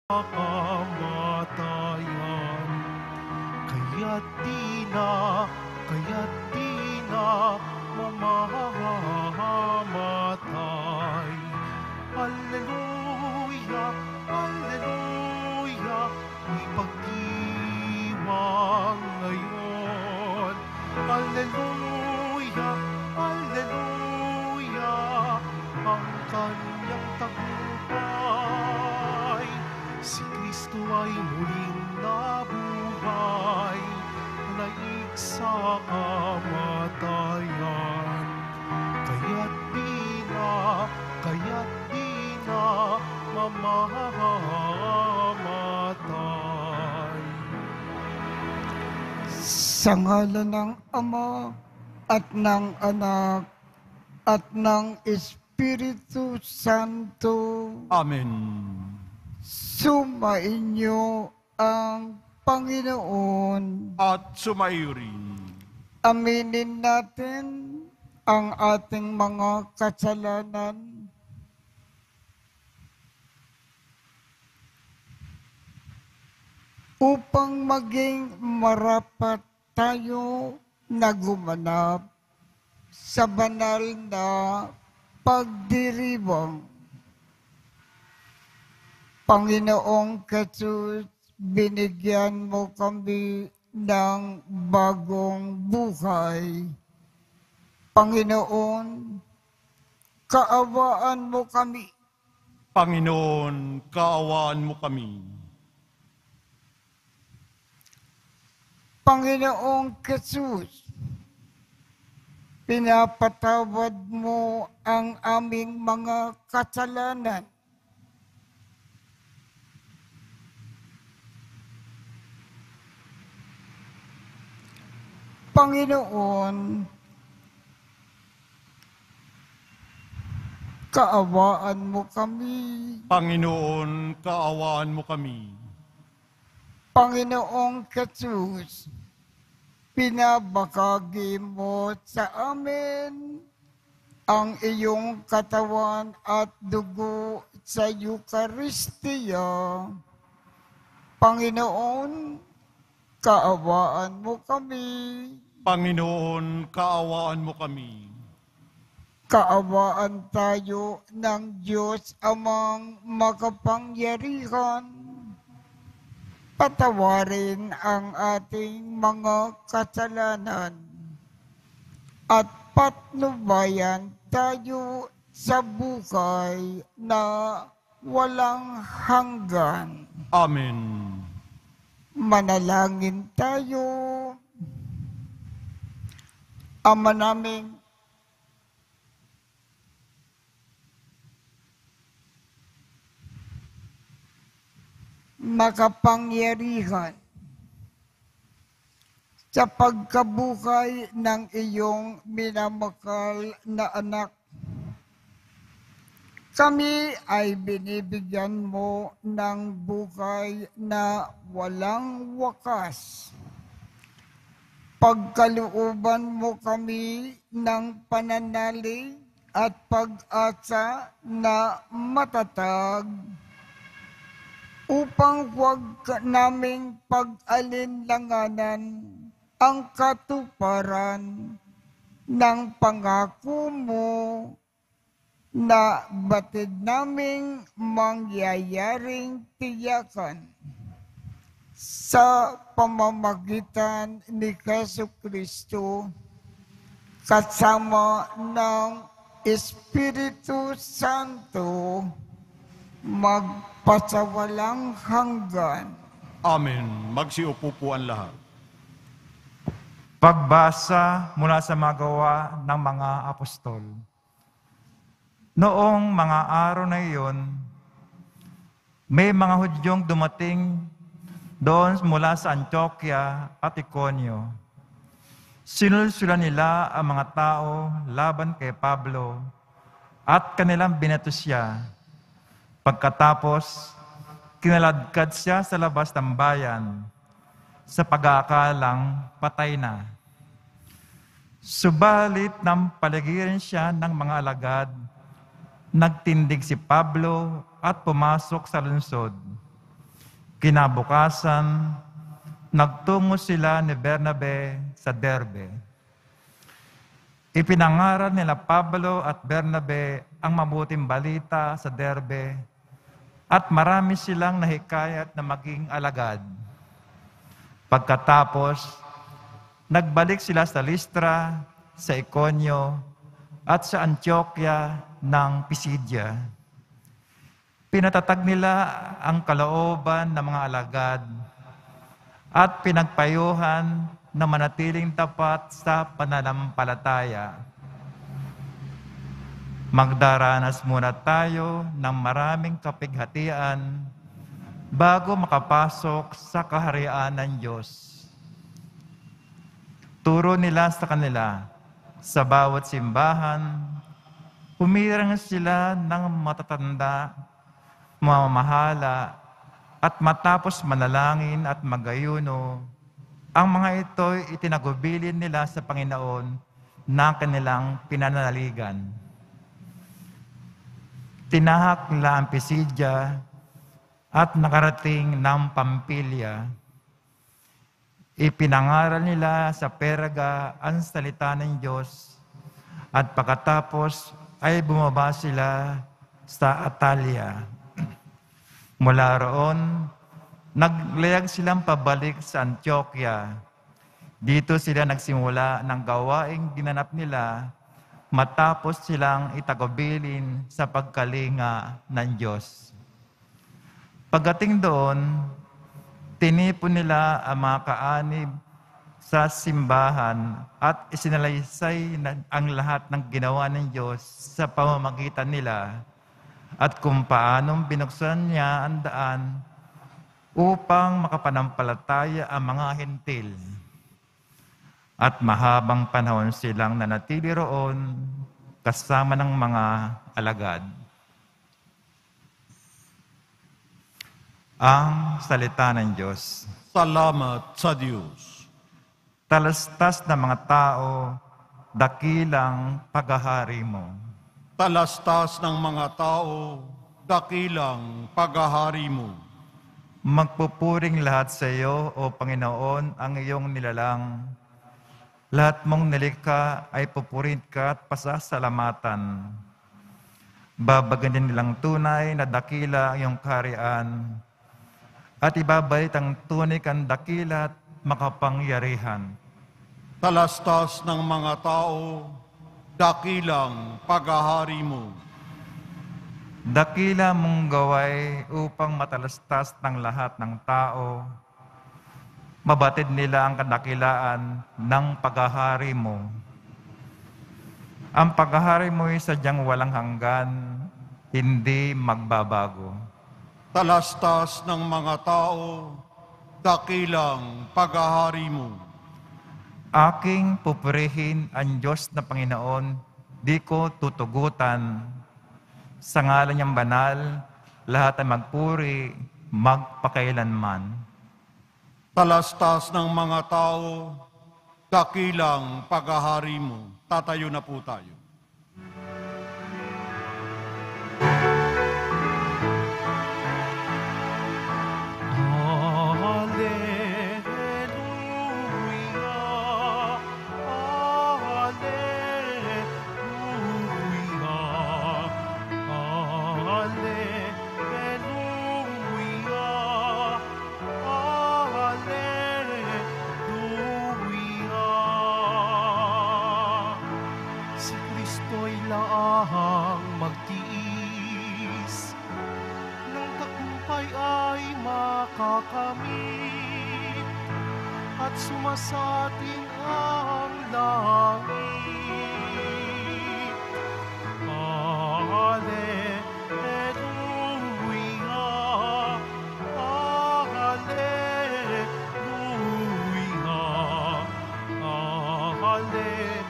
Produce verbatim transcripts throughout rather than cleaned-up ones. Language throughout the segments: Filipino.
kamatayan. Kaya't di na, kaya't di na mamamatay. Alleluia, alleluia, may pag-iwang ngayon. Alleluia, alleluia, ang kanyang tagumpay. Si Kristo ay muling nabuhay, naik sa kamatayan. Kaya't di na, kaya't di na mamamatay. Sa ngalan ng Ama at ng Anak at ng Espiritu Santo. Amen. Sumainyo ang Panginoon. At sumayo rin. Aminin natin ang ating mga kasalanan. Upang maging marapat tayo na gumanap sa banal na pagdiriwang. Panginoong Jesus, binigyan mo kami ng bagong buhay. Panginoon, kaawaan mo kami. Panginoon, kaawaan mo kami. Panginoong Jesus, pinapatawad mo ang aming mga kasalanan. Panginoon, kaawaan mo kami. Panginoon, kaawaan mo kami. Panginoong Jesus, pinabakagi mo sa amin ang iyong katawan at dugo sa Eucharistia. Panginoon, kaawaan mo kami. Panginoon, kaawaan mo kami. Kaawaan tayo ng Diyos amang makapangyarihan. Patawarin ang ating mga kasalanan at patnubayan tayo sa buhay na walang hanggan. Amen. Manalangin tayo. Ama namin, makapangyarihan, sa pagkabuhay ng iyong minamahal na anak, kami ay binibigyan mo ng buhay na walang wakas. Pagkalooban mo kami ng pananalig at pag-asa na matatag, upang huwag naming pag-alinlanganan ang katuparan ng pangako mo na batid naming mangyayaring tiyakan sa pamamagitan ni Jesucristo kasama ng Espiritu Santo magpasawalang hanggan. Amen. Magsiupo po ang lahat. Pagbasa mula sa mga gawa ng mga apostol. Noong mga araw na iyon, may mga Hudyong dumating doon mula sa Antioquia at Iconio. Sinulsulan nila ang mga tao laban kay Pablo at kanilang binato siya. Pagkatapos, kinaladkad siya sa labas ng bayan sa pag-aakalang patay na. Subalit nang paligiran siya ng mga alagad, nagtindig si Pablo at pumasok sa lungsod. Kinabukasan, nagtungo sila ni Bernabe sa Derbe. Ipinangaral nila Pablo at Bernabe ang mabuting balita sa Derbe at marami silang nahikayat na maging alagad. Pagkatapos, nagbalik sila sa Listra, sa Iconio, at sa Antioquia ng Pisidia. Pinatatag nila ang kalooban ng mga alagad at pinagpayuhan na manatiling tapat sa pananampalataya. Magdaranas muna tayo ng maraming kapighatian bago makapasok sa kaharian ng Diyos. Turo nila sa kanila, sa bawat simbahan, humirang sila ng matatanda, mamamahala, at matapos manalangin at magayuno, ang mga ito'y itinagubilin nila sa Panginoon na kanilang pinananaligan. Tinahak nila ang Pisidia at nakarating ng Pampilya. Ipinangaral nila sa Perga ang salita ng Diyos at pagkatapos ay bumaba sila sa Atalia. Mula roon, naglayag silang pabalik sa Antioquia. Dito sila nagsimula ng gawaing ginanap nila matapos silang itagubilin sa pagkalinga ng Diyos. Pagdating doon, tinipon nila ang mga kaanib sa simbahan at isinalaysay ang lahat ng ginawa ng Diyos sa pamamagitan nila at kung paanong binuksan niya ang daan upang makapanampalataya ang mga hentil. At mahabang panahon silang nanatili roon kasama ng mga alagad. Ang salita ng Diyos. Salamat sa Diyos. Talastas ng mga tao, dakilang paghahari mo. Talastas ng mga tao, dakilang paghahari mo. Magpupuring lahat sa iyo, O Panginoon, ang iyong nilalang. Lahat mong nilikha ay pupurit ka at pasasalamatan. Babaganin nilang tunay na dakila ang iyong kaharian at ibabalik ang tunay kang dakila at makapangyarihan. Talastas ng mga tao, dakilang paghahari mo. Dakila mong gaway upang matalastas ng lahat ng tao. Mabatid nila ang kadakilaan ng paghahari mo. Ang paghahari mo ay sadyang walang hanggan, hindi magbabago. Talastas ng mga tao, dakilang paghahari mo. Aking pupurihin ang Diyos na Panginoon, di ko tutugutan. Sa ngalan niyang banal, lahat ay magpuri, magpakailanman. Talastas ng mga tao, dakilang paghahari mo. Tatayo na po tayo. laang magtiis ng tagumpay ay makakamit at sumasating ang langit. Alleluia, Alleluia, Alleluia.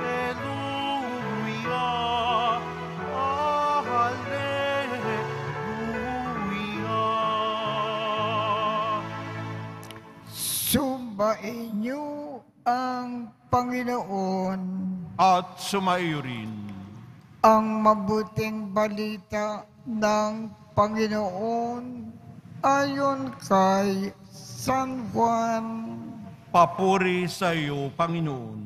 Sumbain niyo ang Panginoon, At sumaiyo rin ang mabuting balita ng Panginoon ayon kay San Juan. Papuri sa iyo, Panginoon.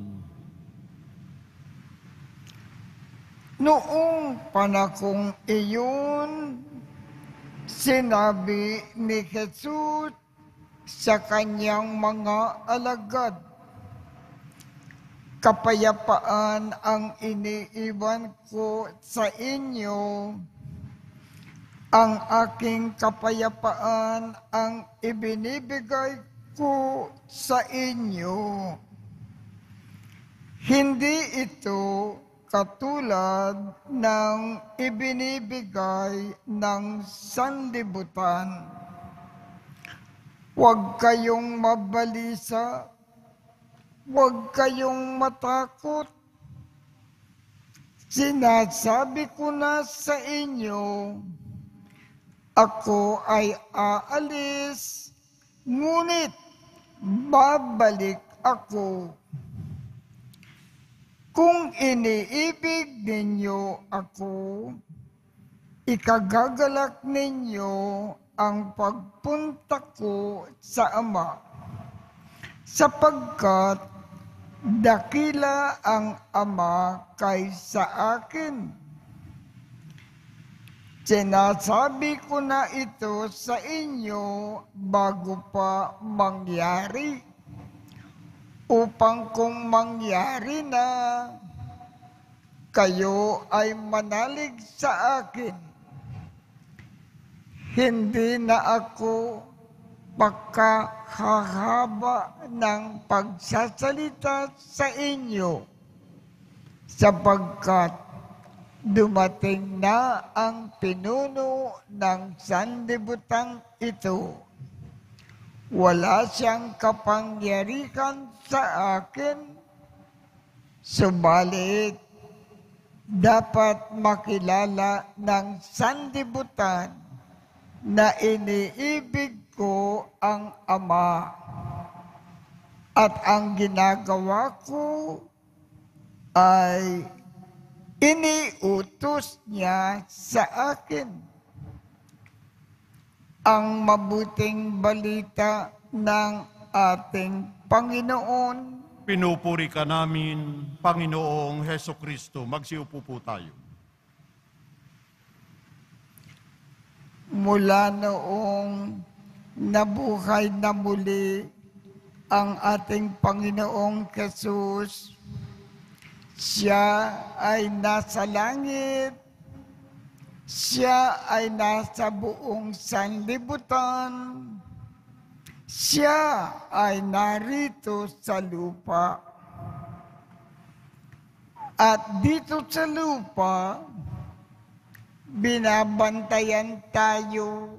Noong panakong iyon, sinabi ni Jesus sa kanyang mga alagad, "Kapayapaan ang iniiwan ko sa inyo. Ang aking kapayapaan ang ibinibigay ko sa inyo. Hindi ito katulad ng ibinibigay ng sanlibutan. Huwag kayong mabalisa, huwag kayong matakot. Sinasabi ko na sa inyo, ako ay aalis, ngunit babalik ako. Kung iniibig ninyo ako, ikagagalak ninyo ang pagpunta ko sa Ama, sapagkat dakila ang Ama kaysa akin. Sinasabi ko na ito sa inyo bago pa mangyari, upang kung mangyari na, kayo ay manalig sa akin. Hindi na ako pagkahahaba ng pagsasalita sa inyo, sapagkat dumating na ang pinuno ng sanlibutan ito. Wala siyang kapangyarihan sa akin, subalit dapat makilala ng sanlibutan na iniibig ko ang Ama, at ang ginagawa ko ay iniutos niya sa akin. Ang mabuting balita ng ating Panginoon. Pinupuri ka namin, Panginoong Heso Kristo. Magsiupo po tayo. Mula noong nabuhay na muli ang ating Panginoong Jesus, siya ay nasa langit, siya ay nasa buong sanlibutan, siya ay narito sa lupa. At dito sa lupa, binabantayan tayo,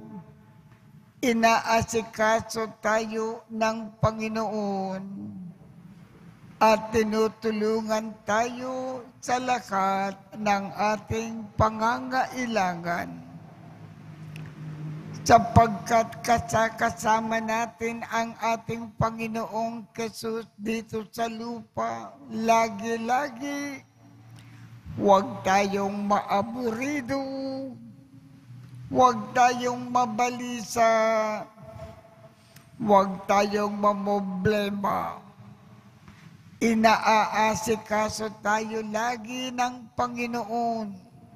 inaasikaso tayo ng Panginoon, at tinutulungan tayo sa lahat ng ating pangangailangan. Sapagkat kasama natin ang ating Panginoong Jesus dito sa lupa, lagi-lagi, huwag tayong maaburido, huwag tayong mabalisa, huwag tayong mamoblema. Inaaasikaso tayo lagi ng Panginoon.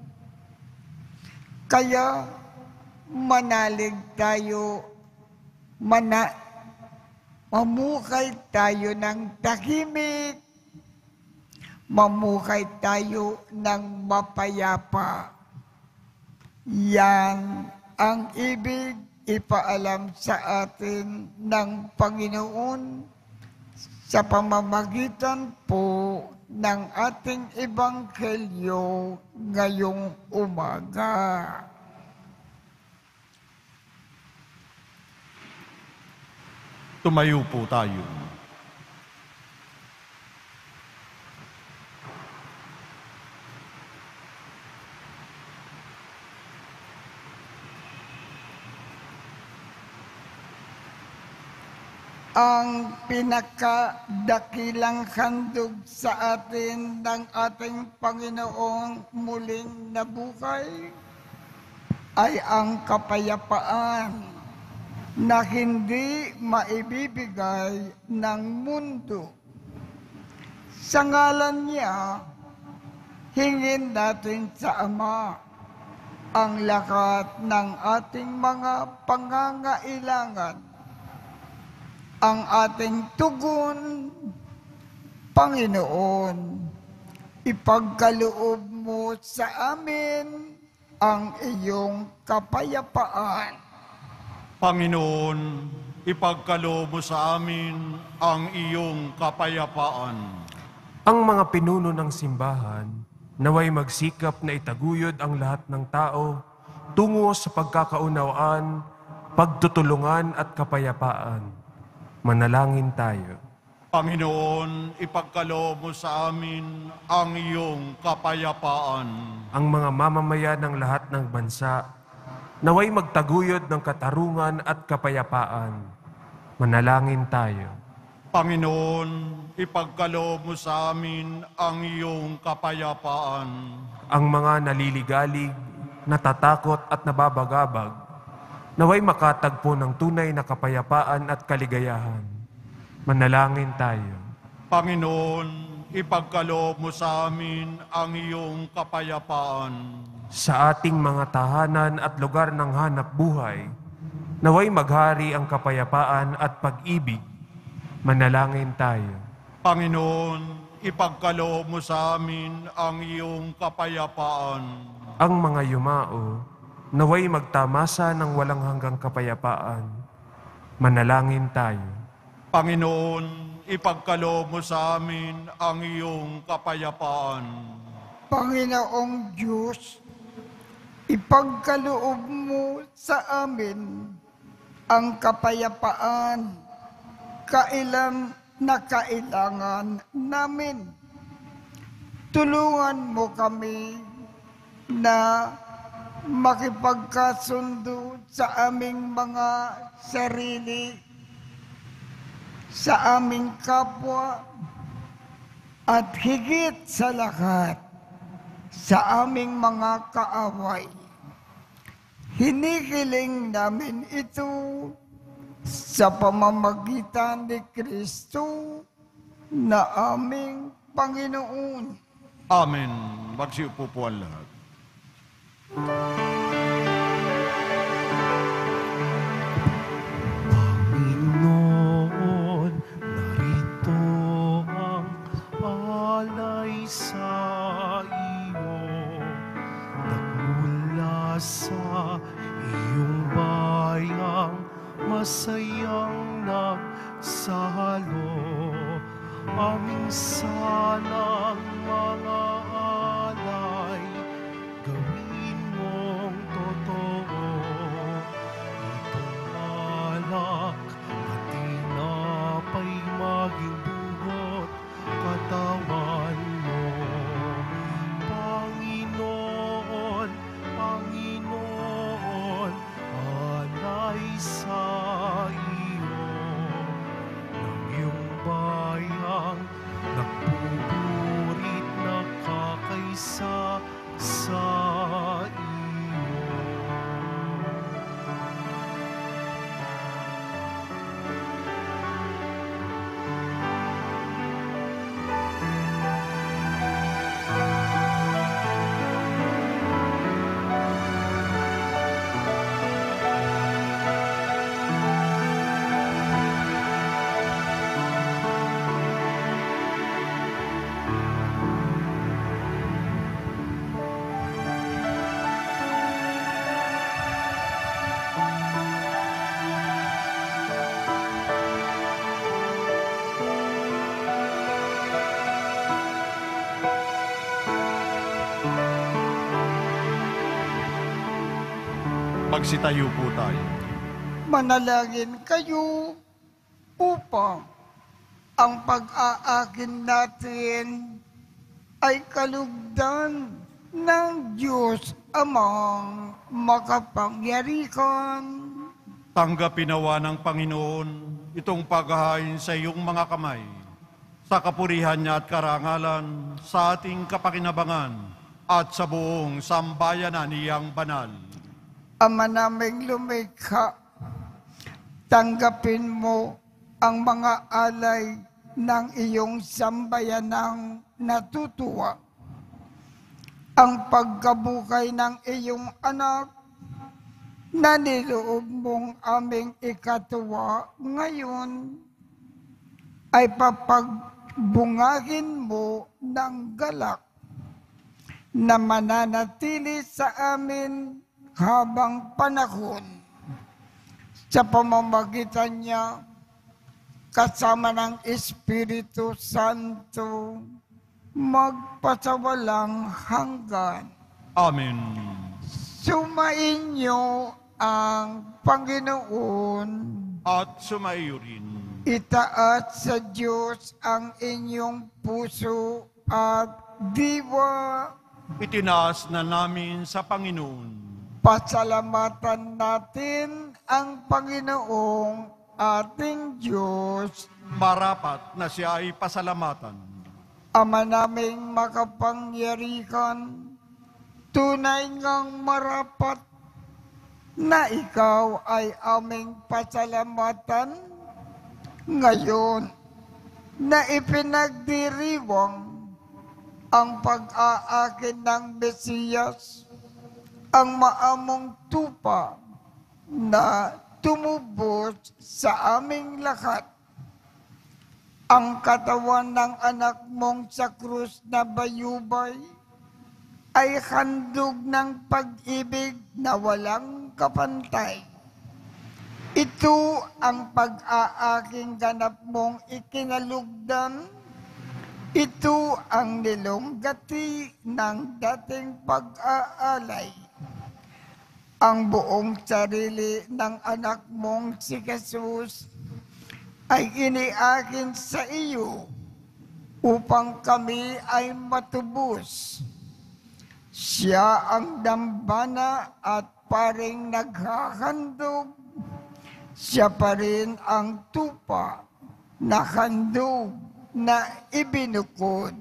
Kaya manalig tayo, mana, mamukay tayo ng tahimik, mamukay tayo ng mapayapa. Yan ang ibig ipaalam sa atin ng Panginoon sa pamamagitan po ng ating ebanghelyo ngayong umaga. Tumayo po tayo. Ang pinakadakilang handog sa atin ng ating Panginoong muling nabuhay ay ang kapayapaan. na hindi maibibigay ng mundo. Sa ngalan niya, hingin natin sa Ama ang lahat ng ating mga pangangailangan. Ang ating tugon, Panginoon, ipagkaloob mo sa amin ang iyong kapayapaan. Panginoon, ipagkaloob mo sa amin ang iyong kapayapaan. Ang mga pinuno ng simbahan, naway magsikap na itaguyod ang lahat ng tao tungo sa pagkakaunawaan, pagtutulungan at kapayapaan. Manalangin tayo. Panginoon, ipagkaloob mo sa amin ang iyong kapayapaan. Ang mga mamamayan ng lahat ng bansa, naway magtaguyod ng katarungan at kapayapaan. Manalangin tayo. Panginoon, ipagkaloob mo sa amin ang iyong kapayapaan. Ang mga naliligalig, natatakot at nababagabag, naway makatagpo ng tunay na kapayapaan at kaligayahan. Manalangin tayo. Panginoon, ipagkaloob mo sa amin ang iyong kapayapaan. Sa ating mga tahanan at lugar ng hanap buhay, naway maghari ang kapayapaan at pag-ibig. Manalangin tayo. Panginoon, ipagkaloob mo sa amin ang iyong kapayapaan. Ang mga yumao, naway magtamasa ng walang hanggang kapayapaan. Manalangin tayo. Panginoon, ipagkaloob mo sa amin ang iyong kapayapaan. Panginoong Diyos, ipagkaloob mo sa amin ang kapayapaan, kailan na kailangan namin. Tulungan mo kami na makipagkasundo sa aming mga sarili, sa aming kapwa, at higit sa lahat, sa aming mga kaaway. Hinihiling namin ito sa pamamagitan ni Kristo na aming Panginoon. Amen. Magsiupo po ang lahat. Panginoon, narito ang alay sa iyo. Nagmula sa iyong bayang masayang nagsalo. Aming sanang mga alay, gawin mong totoo. Itong alak at tinapay maging dugot katawan mo. Panginoon, Panginoon, alay sa iyo ng iyong bayang nagpupurit na kakaisa sa iyo. Magsitayo po tayo. Manalangin kayo upang ang pag-aakin natin ay kalugdan ng Diyos Amang makapangyarihan. Tanggapin nawa ng Panginoon itong paghahain sa iyong mga kamay, sa kapurihan niya at karangalan, sa ating kapakinabangan, at sa buong sambayanan niyang banal. Ama naming lumikha, Tanggapin mo ang mga alay ng iyong sambayanang natutuwa. Ang pagkabukay ng iyong anak na niloob mong aming ikatuwa ngayon ay papagbungagin mo ng galak na mananatili sa amin habang panahon. Sa pamamagitan niya, kasama ng Espiritu Santo, magpasawalang hanggan. Amen. Sumainyo ang Panginoon. At sumaiyo rin. Itaat sa Diyos ang inyong puso at diwa. Itinaas na namin sa Panginoon. Pasalamatan natin ang Panginoong ating Diyos. Marapat na siya ay pasalamatan. Ama naming makapangyarihan, tunay ngang marapat na ikaw ay aming pasalamatan ngayon na ipinagdiriwang ang pag-aakin ng Mesiyas, ang maamong tupa na tumubos sa aming lahat. Ang katawan ng anak mong sa krus na bayubay ay handog ng pag-ibig na walang kapantay. Ito ang pag-aaking ganap mong ikinalugdan. Ito ang nilonggati ng dating pag-aalay. Ang buong sarili ng anak mong si Jesus ay iniakin sa iyo upang kami ay matubos. Siya ang dambana at paring naghahandog. Siya pa rin ang tupa na handog na ibinukod.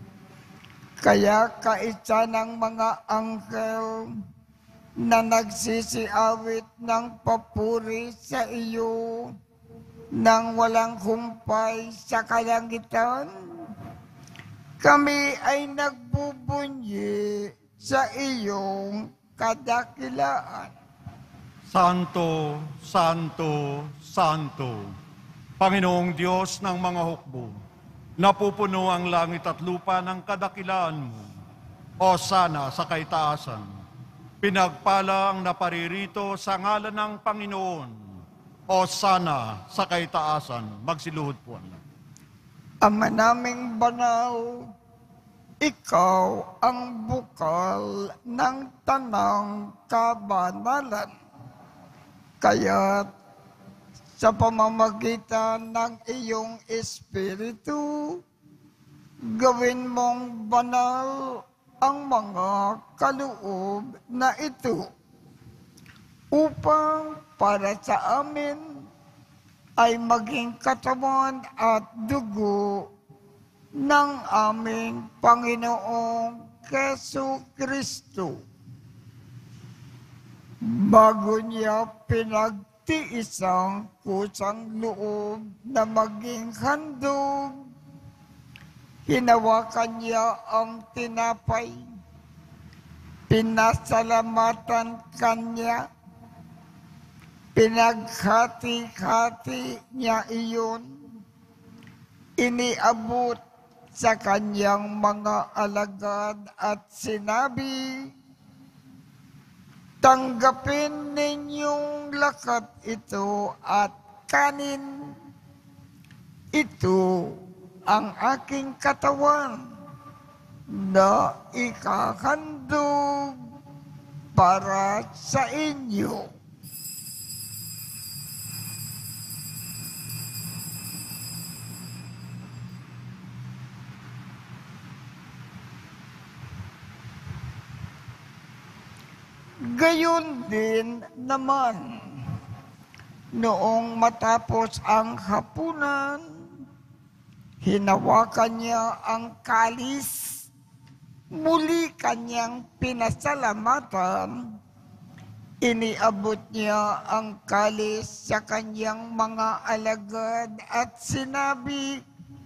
Kaya kaisa ng mga anghel na nagsisiawit ng papuri sa iyo nang walang humpay sa kalangitan, kami ay nagbubunyi sa iyong kadakilaan. Santo, Santo, Santo, Panginoong Diyos ng mga hukbo, napupuno ang langit at lupa ng kadakilaan mo. O sana sa kaitaasan, pinagpala ang naparirito sa ngalan ng Panginoon. O sana sa kaitaasan, magsiluhod po. Ama naming banal, ikaw ang bukal ng tanang kabanalan. Kaya't sa pamamagitan ng iyong Espiritu, gawin mong banal ang mga kaloob na ito upang para sa amin ay maging katawan at dugo ng aming Panginoong Kesu Kristo. Bago niya pinagtiisang kusang loob na maging handog, hinawakan niya ang tinapay, pinasalamatan kanya, pinaghati-hati niya iyon, iniabot sa kanyang mga alagad at sinabi, tanggapin ninyong lakat ito at kanin. Ito ang aking katawan na ikahandog para sa inyo. Gayon din naman, noong matapos ang hapunan, hinawakan niya ang kalis, muli kanyang pinasalamatan, Iniabot niya ang kalis sa kanyang mga alagad at sinabi,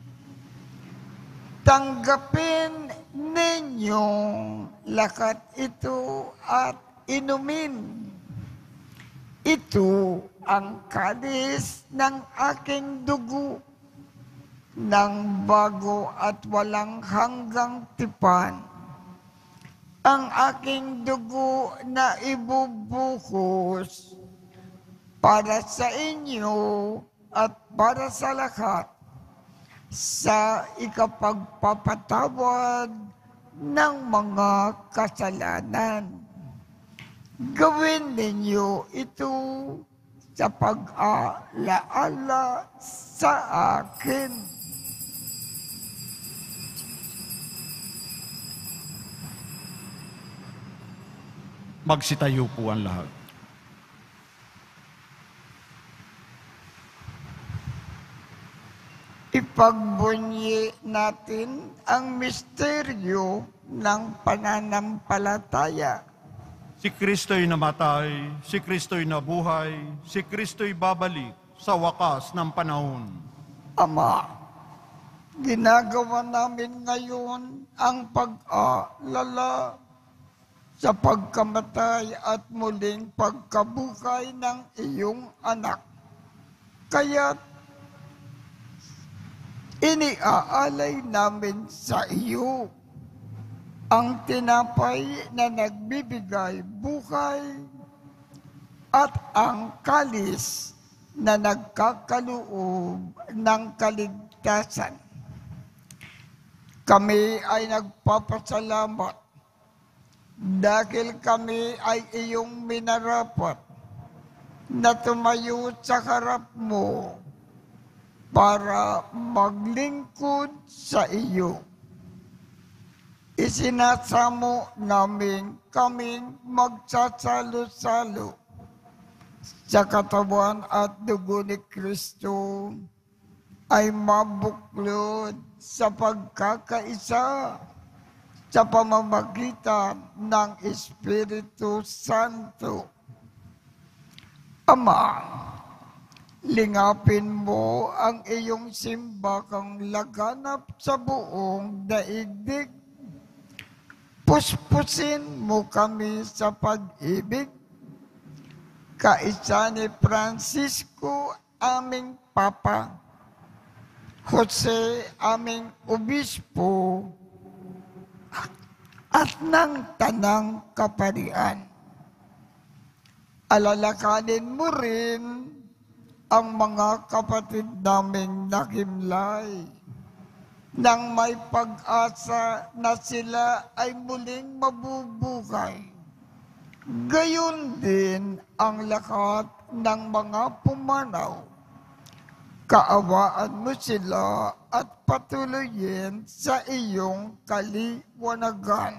"Tanggapin ninyong lakat ito at inumin. Ito ang kalis ng aking dugo, ng bago at walang hanggang tipan. Ang aking dugo na ibubuhos para sa inyo at para sa lahat sa ikapagpapatawad ng mga kasalanan. Gawin ninyo ito sa pag-alaala sa akin." Magsitayo po ang lahat. Ipagbunyi natin ang misteryo ng pananampalataya. Si Kristo'y namatay, si Kristo'y nabuhay, si Kristo'y babalik sa wakas ng panahon. Ama, ginagawa namin ngayon ang pag-aalala sa pagkamatay at muling pagkabuhay ng iyong anak. Kaya't iniaalay namin sa iyo ang tinapay na nagbibigay buhay at ang kalis na nagkakaloob ng kaligtasan. Kami ay nagpapasalamat dahil kami ay iyong minarapat na tumayo sa harap mo para maglingkod sa iyo. Isinasamo namin kaming magsasalo-salo sa katawan at dugo ni Kristo ay mabuklod sa pagkakaisa sa pamamagitan ng Espiritu Santo. Ama, lingapin mo ang iyong simbakang laganap sa buong daigdig. Puspusin mo kami sa pag-ibig. Kaisa ni Francisco, aming Papa, Jose, aming Obispo, at ng tanang kaparian. Alalakanin mo rin ang mga kapatid naming nakimlay nang may pag-asa na sila ay muling mabubuhay. Gayon din ang lahat ng mga pumanaw. Kaawaan mo sila at patuloyin sa iyong kaliwanagan.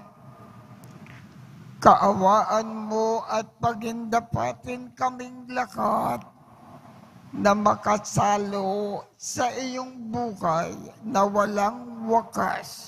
Kaawaan mo at pagindapatin kaming lahat na makasalo sa iyong buhay na walang wakas.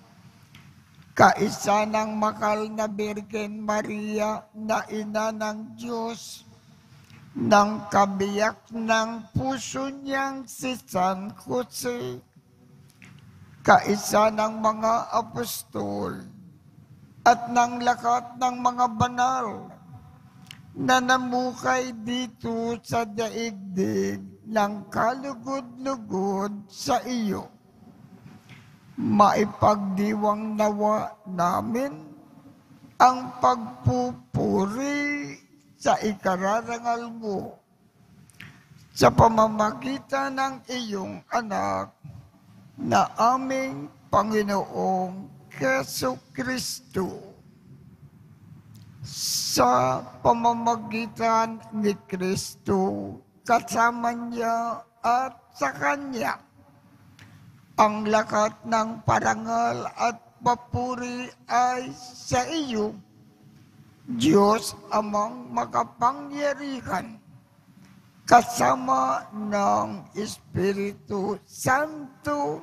Kaisa ng makal na Birhen Maria na ina ng Diyos, ng kabiyak ng puso niyang si San Jose, kaisa ng mga apostol, at ng lahat ng mga banal na namukay dito sa daigdig ng kalugod-lugod sa iyo. Maipagdiwang nawa namin ang pagpupuri sa ikararangal mo sa pamamagitan ng iyong anak na aming Panginoong Hesu Kristo. Sa pamamagitan ni Kristo, kasama niya at sa Kanya, ang lahat ng parangal at papuri ay sa iyo, Diyos amang makapangyarihan, kasama ng Espiritu Santo,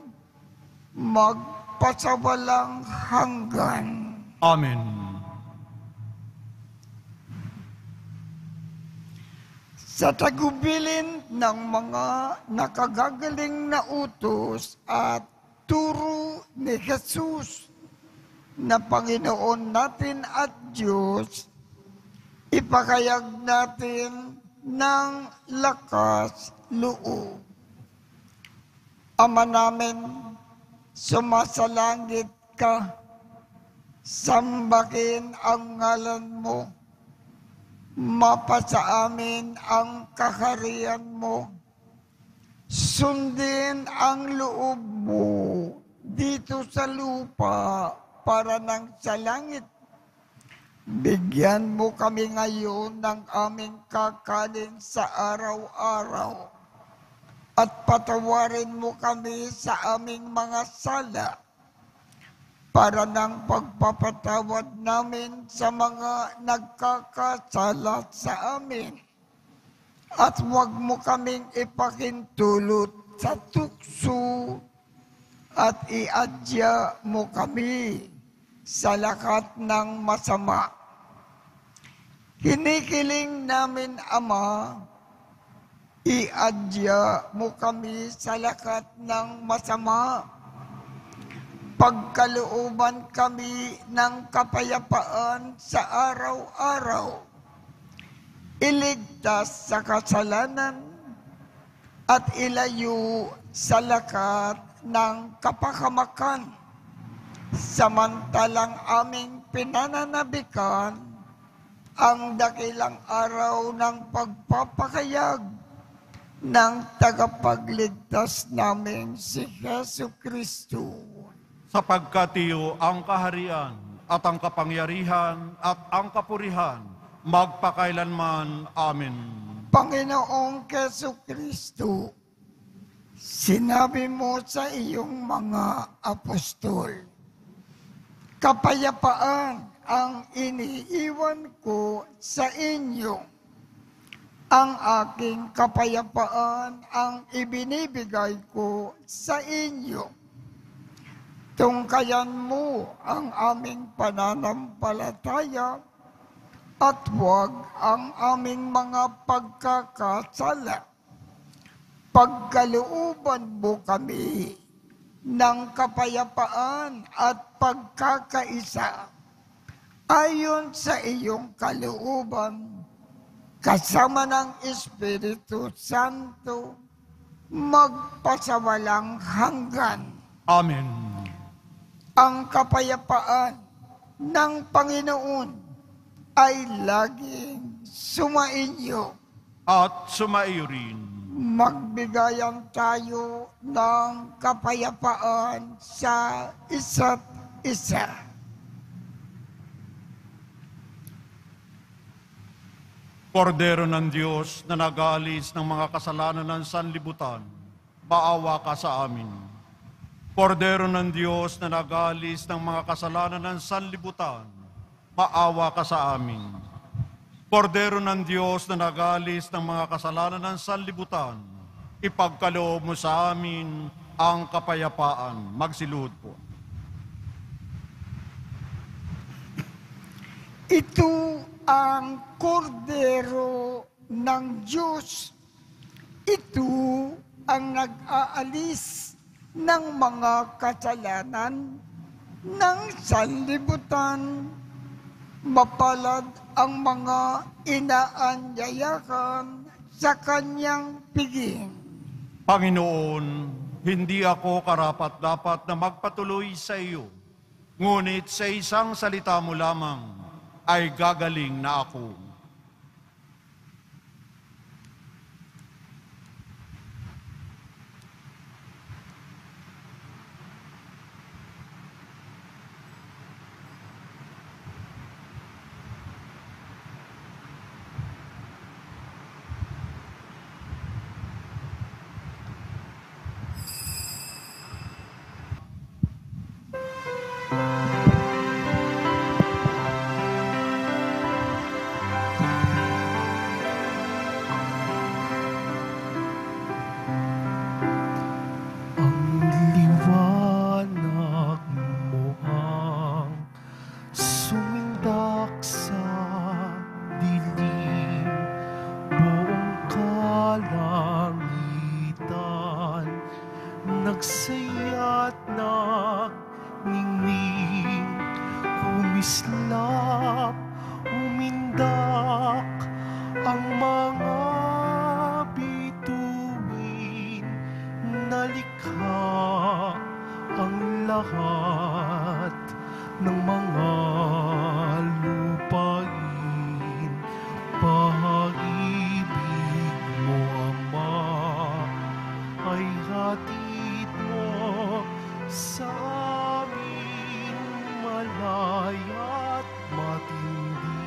magpasawalang hanggan. Amen. sa tagubilin ng mga nakagagaling na utos at turo ni Jesus na Panginoon natin at Diyos, ipakayag natin ng lakas loob. Ama namin, sumasalangit ka, sambahin ang ngalan mo, mapasa amin ang kaharian mo, sundin ang loob mo dito sa lupa para nang sa langit. Bigyan mo kami ngayon ng aming kakanin sa araw-araw at patawarin mo kami sa aming mga sala para ng pagpapatawad namin sa mga nagkakasala sa amin. At huwag mo kaming ipakintulot sa tukso at iadya mo kami sa lahat ng masama. Kinikiling namin, Ama, iadya mo kami sa lahat ng masama. Pagkalooban kami ng kapayapaan sa araw-araw. Iligtas sa kasalanan at ilayo sa lakat ng kapahamakan. Samantalang aming pinananabikan ang dakilang araw ng pagpapakayag ng tagapagligtas namin si Jesu Kristo. Sapagkat iyo ang kaharian at ang kapangyarihan at ang kapurihan magpakailanman. Amen. Panginoong Jesu Kristo, sinabi mo sa iyong mga apostol, kapayapaan ang iniiwan ko sa inyo. Ang aking kapayapaan ang ibinibigay ko sa inyo. Tungkayan mo ang aming pananampalataya at huwag ang aming mga pagkakasala. Pagkalooban mo kami ng kapayapaan at pagkakaisa ayon sa iyong kalooban kasama ng Espiritu Santo magpasawalang hanggan. Amen. Ang kapayapaan ng Panginoon ay laging sumainyo. At sumaiyo rin. Magbigayan tayo ng kapayapaan sa isa't isa. Kordero ng Diyos na nag-aalis ng mga kasalanan ng sanlibutan, maawa ka sa amin. Kordero ng Diyos na nag-aalis ng mga kasalanan ng sanlibutan, maawa ka sa amin. Kordero ng Diyos na nag-aalis ng mga kasalanan ng sanlibutan, ipagkaloob mo sa amin ang kapayapaan. Magsiluhod po. Ito ang kordero ng Diyos. Ito ang nag-aalis ng mga kasalanan ng sanlibutan. Mapalad ang mga inaanyayahan sa kanyang piging. Panginoon, hindi ako karapat-dapat na magpatuloy sa iyo, ngunit sa isang salita mo lamang ay gagaling na ako. nagsaya't nagningning, kumislap, umindak ang mga bituin, nalikha ang lahat ng mga lupain. Pag-ibig mo, Ama, ay hatid mo sa amin, malaya't matindi,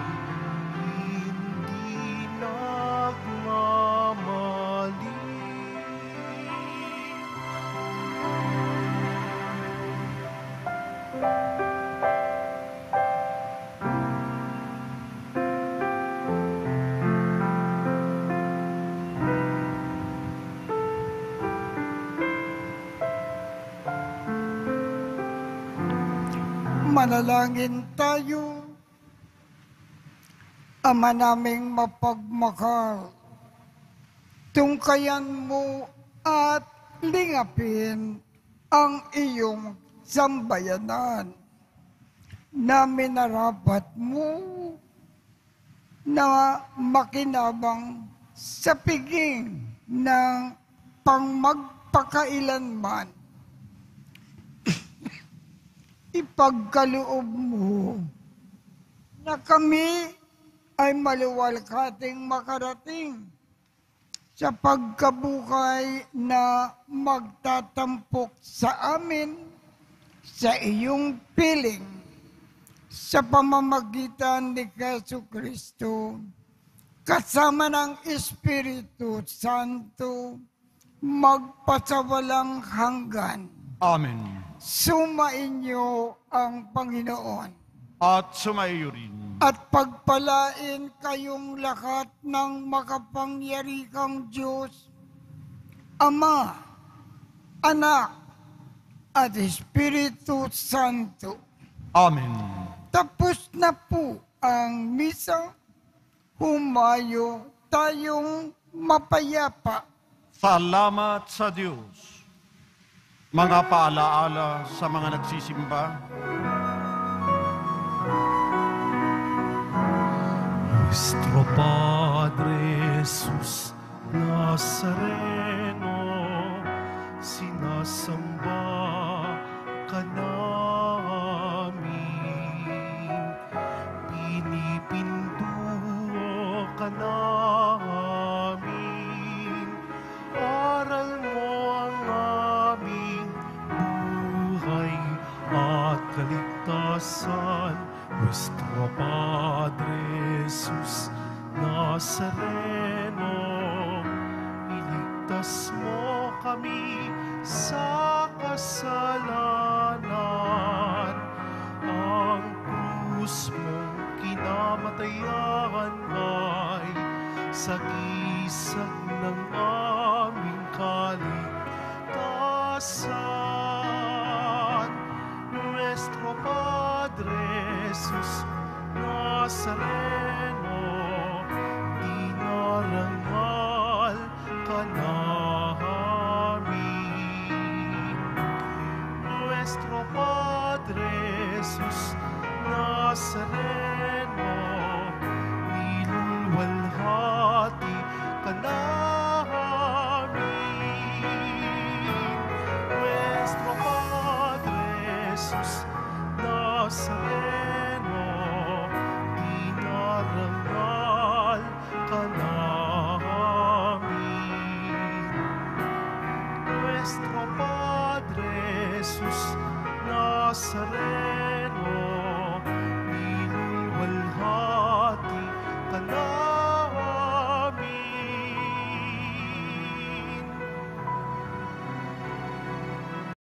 hindi nagmamali. Manalangin tayo. Ama naming mapagmahal, tungkayan mo at lingapin ang iyong sambayanan na minarapat mo na makinabang sa piging ng pangmagpakailanman. Ipagkaloob mo na kami ay maluwalhating makarating sa pagkabuhay na magtatampok sa amin sa iyong piling sa pamamagitan ni Jesucristo kasama ng Espiritu Santo magpasawalang hanggan. Amen. Sumainyo ang Panginoon At sumaiyo rin. at pagpalain kayong lahat ng makapangyarihang Diyos, Ama, Anak, at Espiritu Santo. Amen. Tapos na po ang misa. Humayo tayong mapayapa. Salamat sa Diyos. Mga paalaala sa mga nagsisimba. Nuestro Padre Jesus Nazareno, sinasamba ka namin, pinipintuo ka namin, aral mo ang aming buhay at kaligtasan. Nuestro Padre Jesus Nazareno, iligtas mo kami sa kasalanan. Ang krus mong kinamatayan ay sagisag ng aming kaligtasan. Nuestro Padre Jesus Nazareno, dinarangal ka namin. Nuestro Padre Jesus Nazareno, nilulwalhati ka namin. Nuestro Padre Jesus Nazareno, dinarangal ka namin. Nuestro Padre Jesus Nazareno,